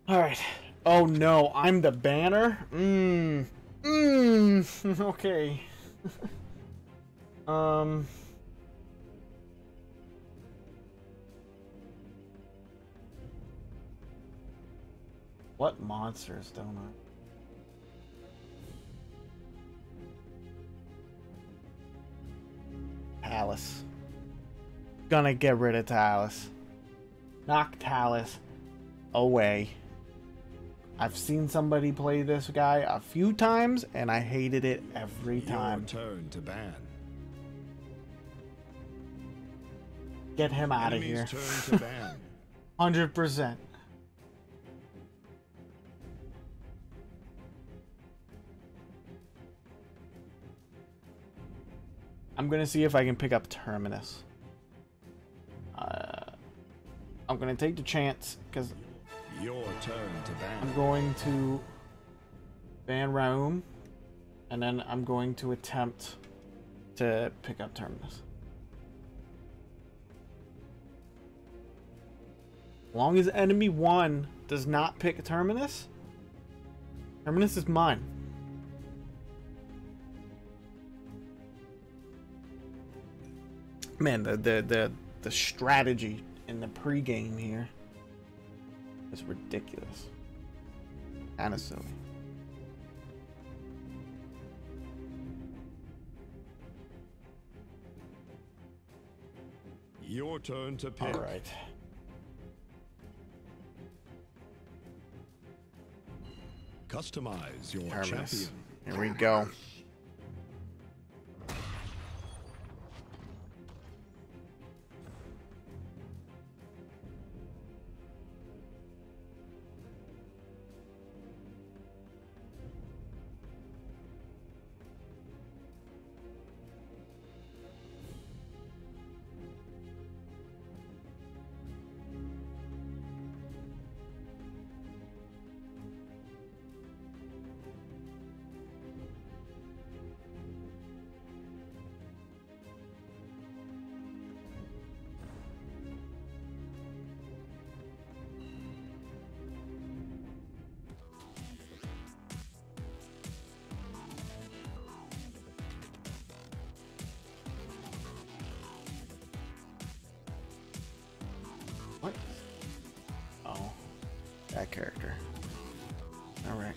Alright. Oh no, I'm the banner? Okay. Um... What monsters don't I? Talus. Gonna get rid of Talus. Knock Talus away. I've seen somebody play this guy a few times, and I hated it every time. Your turn to ban. Get him out of here. Turn to ban. 100%. I'm gonna see if I can pick up Terminus. I'm gonna take the chance because your turn to ban. I'm going to ban Raum, and then I'm going to attempt to pick up Terminus. As long as enemy 1 does not pick Terminus, Terminus is mine. Man, the strategy in the pregame here is ridiculous. Kinda silly. Your turn to pick. All right. Customize your Terminus. champion. Here we go. What? Oh, that character. All right.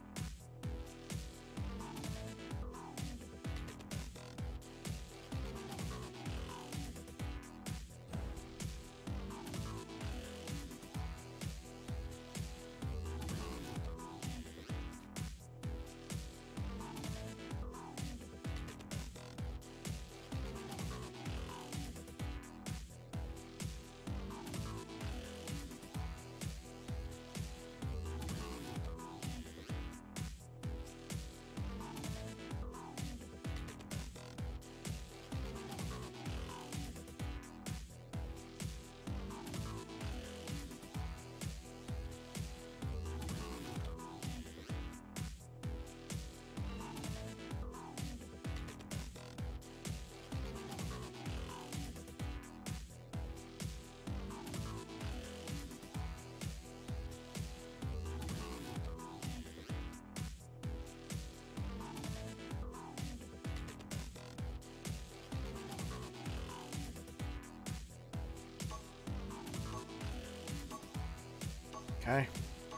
Okay.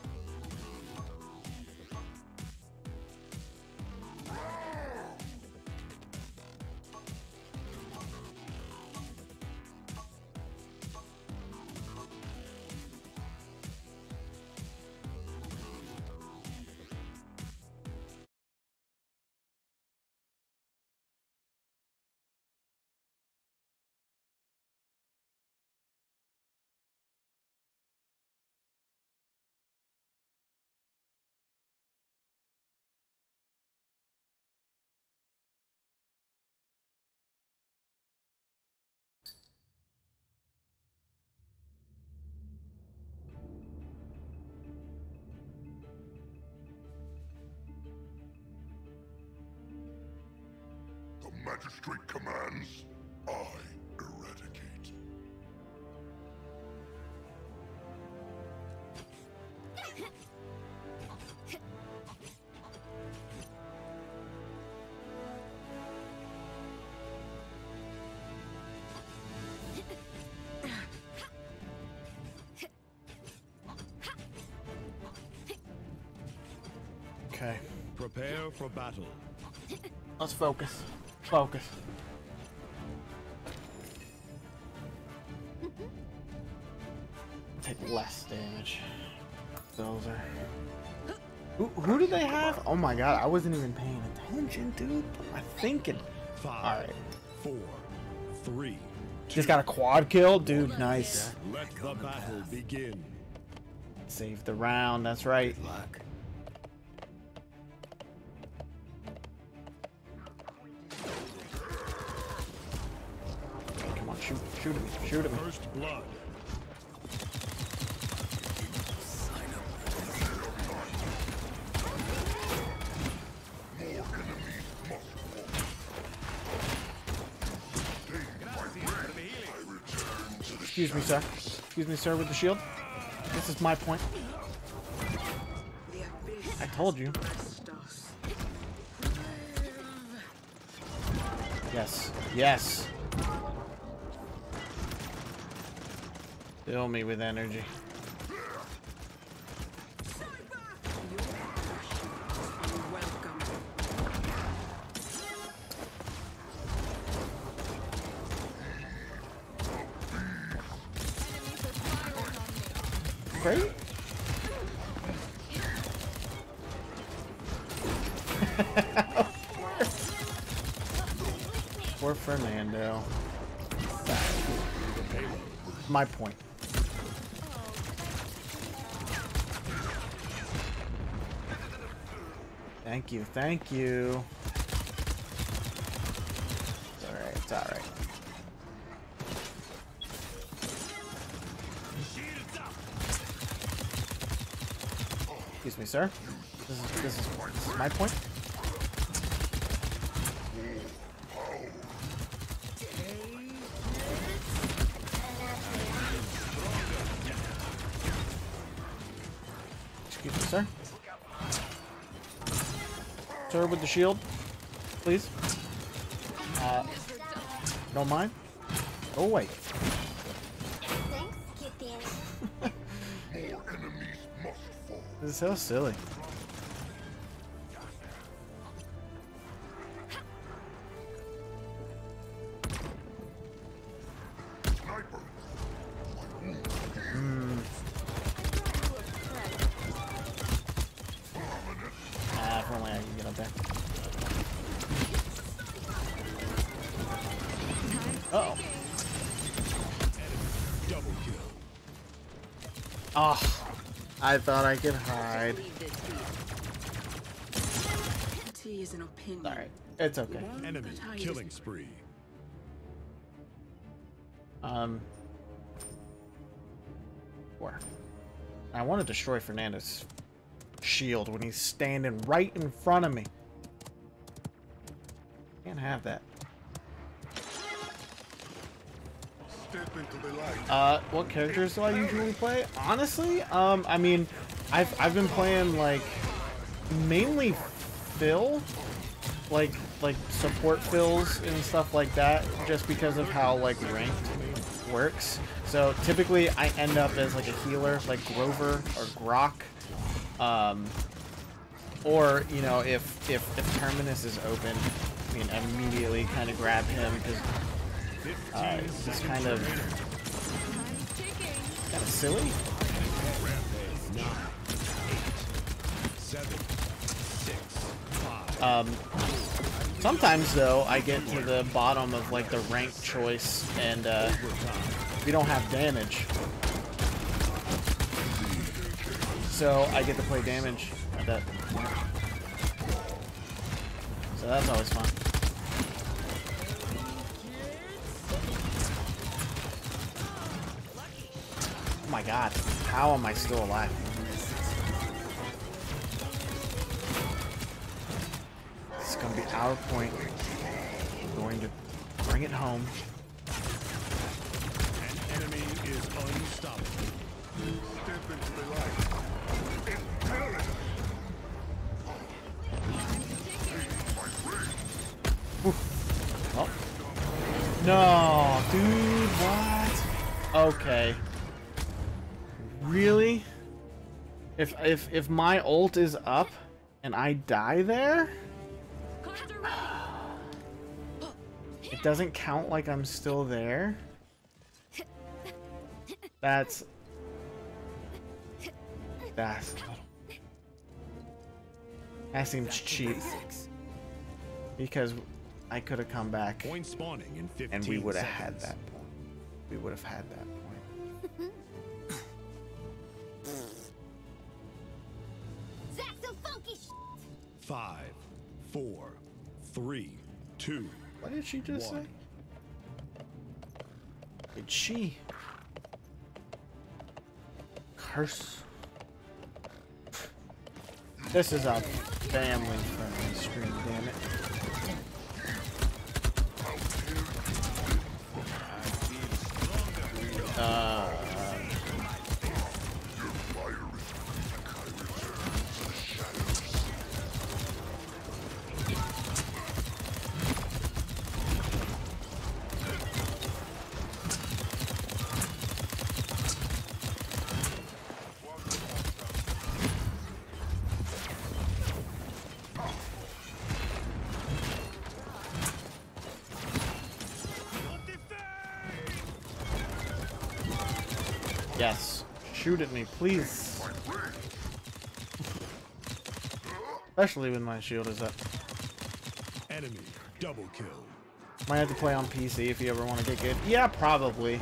The Magistrate commands, I eradicate. Okay. Prepare for battle. Let's focus. Focus. Take less damage. Those are... Who do they have? Oh my god, I wasn't even paying attention, dude. What am I thinking? 5, Alright. 4, 3. Just got a quad kill? Dude, nice. Let the battle begin. Save the round, that's right. Luck. Come on, shoot at me, shoot at me. First blood. Excuse me, sir. Excuse me, sir, with the shield. This is my point. I told you. Yes. Yes. Fill me with energy. Great. Poor Fernando. My point. Thank you, thank you. It's alright, it's alright. Excuse me, sir. This is my point. Excuse me, sir. Sir, with the shield, please. Don't mind. Oh wait. This is so silly. If only I can get up there. Uh-oh. Double kill. Oh, I thought I could hide. Is an opinion. Alright, it's okay. Enemy killing spree. Where? I want to destroy Fernando's shield when he's standing right in front of me. Can't have that. Step into the light. What characters do I usually play? Honestly, I mean, I've been playing like mainly Phil, like support Phils and stuff like that, just because of how like ranked works. So typically I end up as like a healer, like Grover or Grok, or you know if Terminus is open, I mean immediately kind of grab him because it's kind of silly. 9, 8, 7, 6, 5. Sometimes though I get to the bottom of like the rank choice and we don't have damage, so I get to play damage at that point. So that's always fun. Oh my god, how am I still alive? This is gonna be our point. We're going to bring it home. An enemy is unstoppable. Step into the light. Imperative. Oh. No, dude, what? Okay. Really? If my ult is up and I die there, it doesn't count like I'm still there. That seems cheap. Because I could have come back Point spawning in 15 and we would have seconds. had that point. We would have had that point. That's some funky shit. 5, 4, 3, 2. What did she just say? Did she? Curse. This is a family-friendly stream, damn it. Yes. Shoot at me, please. Especially when my shield is up. Enemy double kill. Might have to play on PC if you ever want to get good. Yeah, probably.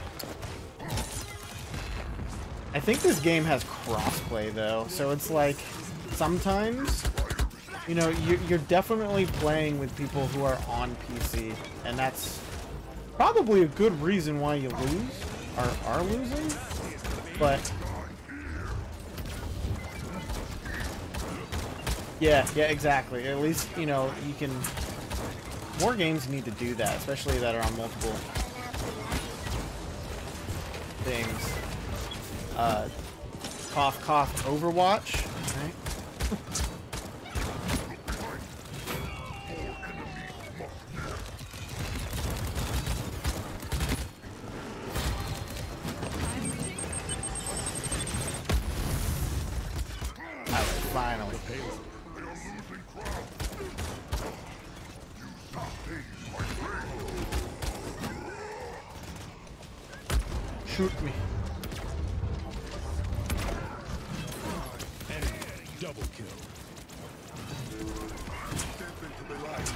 I think this game has crossplay though, so it's like sometimes, you know, you're definitely playing with people who are on PC, and that's probably a good reason why you lose or are losing. But yeah, exactly. At least, you know, you can. More games need to do that, especially that are on multiple things. Cough, cough, Overwatch, right? Finally. Shoot me. Enemy double kill. Step into the light.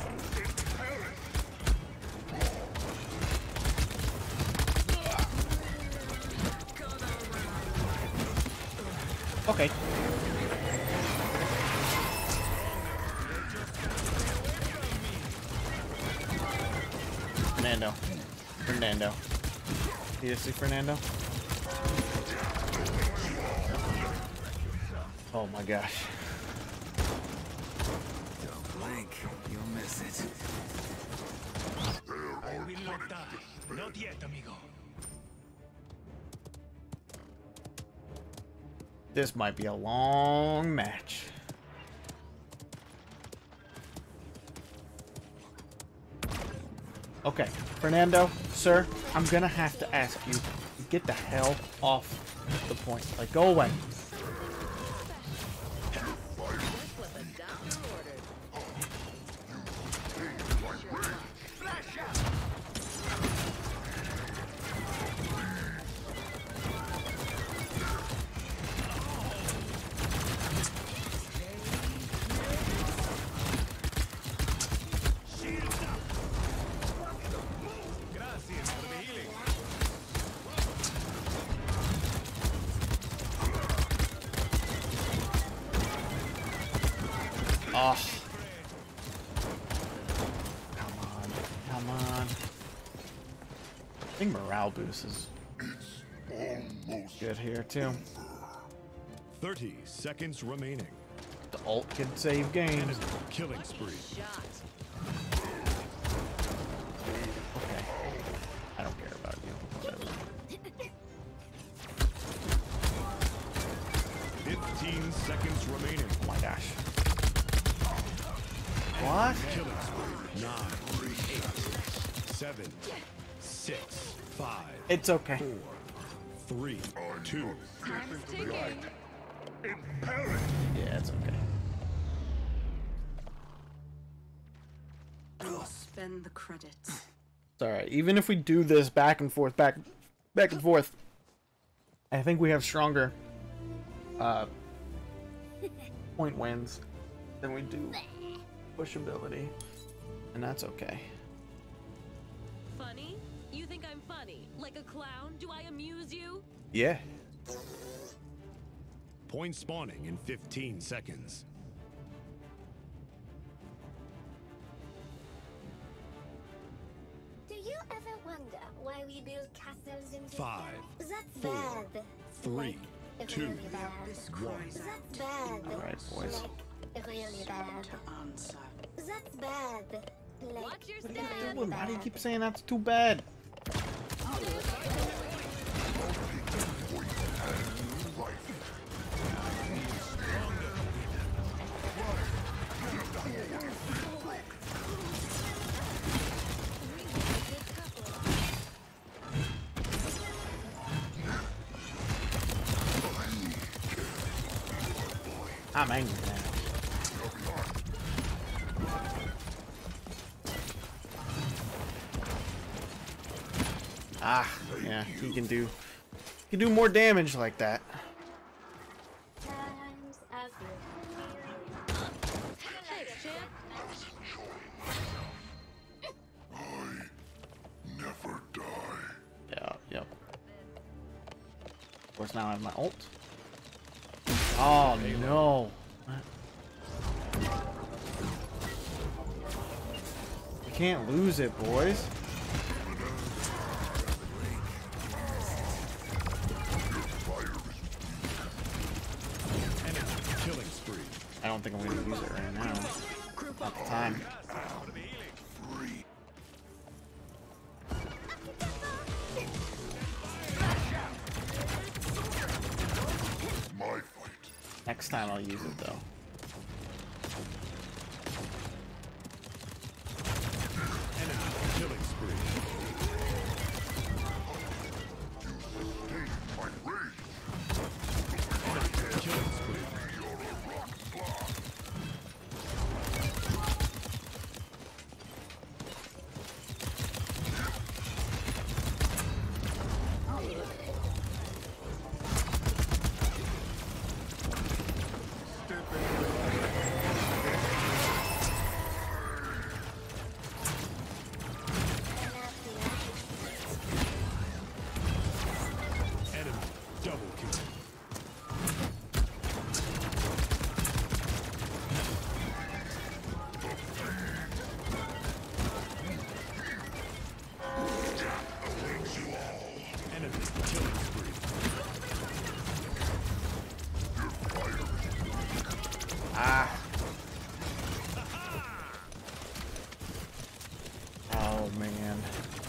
Okay. Fernando. You see Fernando? Oh my gosh. Don't blink, you'll miss it. I will not die. Not yet, amigo. This might be a long match. Okay, Fernando, sir, I'm gonna have to ask you to get the hell off the point. Like, go away. Oh. Come on. I think morale boost is good here too. 30 seconds remaining. The ult can save games. Killing spree. Okay. I don't care about you. Whatever. 15 seconds remaining. Oh my gosh. What? Killing spree. 9, 8, 7, 6, 5. It's okay. 4, 3, 2. Step into the light. Impel it. Yeah, it's okay. Spend the credits. It's alright. Even if we do this back and forth, back and forth, I think we have stronger point wins than we do pushability. And that's okay. Funny? You think I'm funny? Like a clown? Do I amuse you? Yeah. Point spawning in 15 seconds. Do you ever wonder why we build castles in 5, That's 4, bad. 3, Like, 2, really bad. This cries out That's bad. Alright, boys. Like, really bad. to answer. That's bad. Like, Watch your really step. Why do you bad. keep saying that's too bad? I'm angry now. Ah, yeah, he can do more damage like that. Times are Thanks, champ. Never die. Yeah, yep. Of course, now I have my ult. Oh no! We can't lose it, boys. Enemy killing spree. I don't think I'm gonna use it right now. Not the time. My fight. Next time I'll use it though. Enemy killing spree. My rage. Enemy killing spree. Enemy double kill. Enemy killing spree. Ah. Oh man.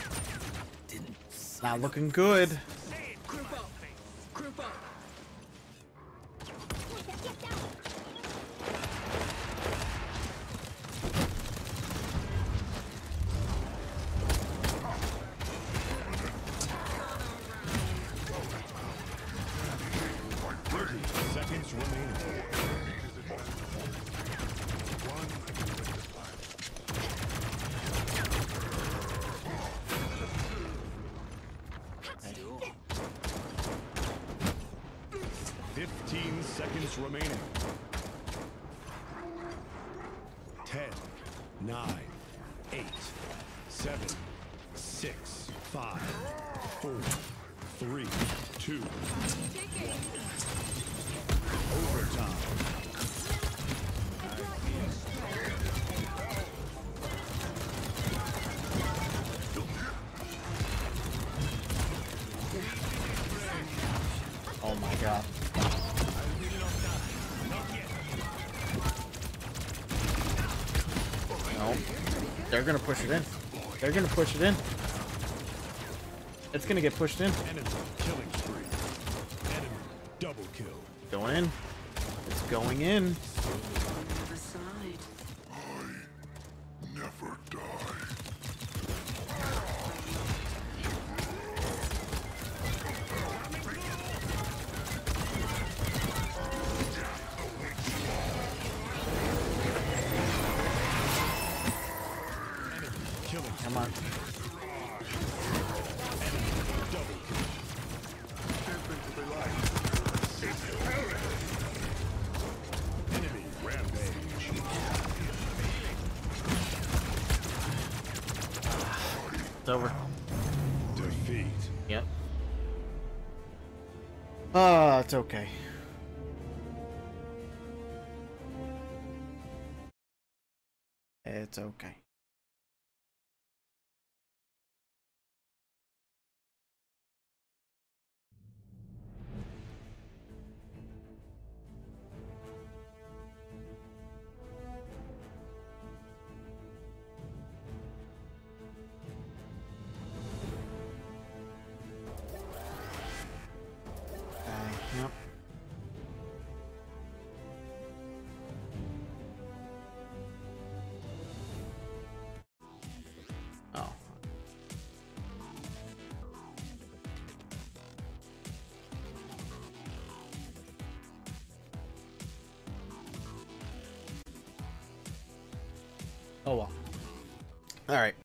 Not looking good. Group up. Group up. Seconds remaining. Duel. 15 seconds remaining. 10, 9, 8, 7, 6, 5, 4, 3, 2. Overtime. Oh my god. No. They're gonna push it in. They're gonna push it in. It's gonna get pushed in. Enemy killing spree. Enemy double kill. Going in. It's going in. Never side. Never die. It's okay. It's okay. Yep. Oh. Oh well. All right.